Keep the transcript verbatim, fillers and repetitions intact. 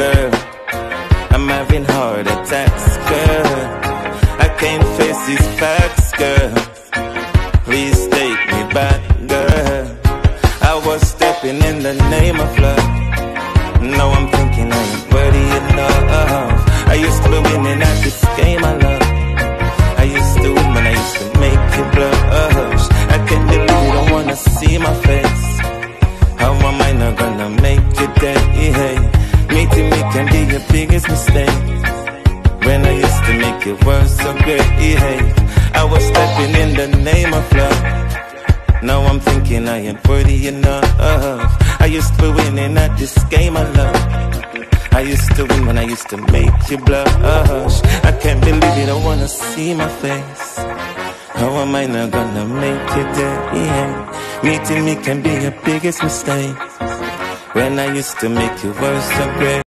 girl. I'm having heart attacks, girl. I can't face these facts, girl. Please take me back, girl. I was stepping in the name of love. Now I'm thinking I ain't worthy enough. I used to be winning at this game of love. I used to win when I used to make you blush. I can't believe you don't wanna see my face. How am I not gonna make you day? Meeting me can be your biggest mistake. When I used to make your world so great, I was stepping in the name of love. Now I'm thinking I ain't worthy enough. I used to be winning at this game of love. I used to win when I used to make you blush. I can't believe you don't wanna see my face. How am I not gonna make you day? Meeting me can be your biggest mistake. When I used to make you world so great.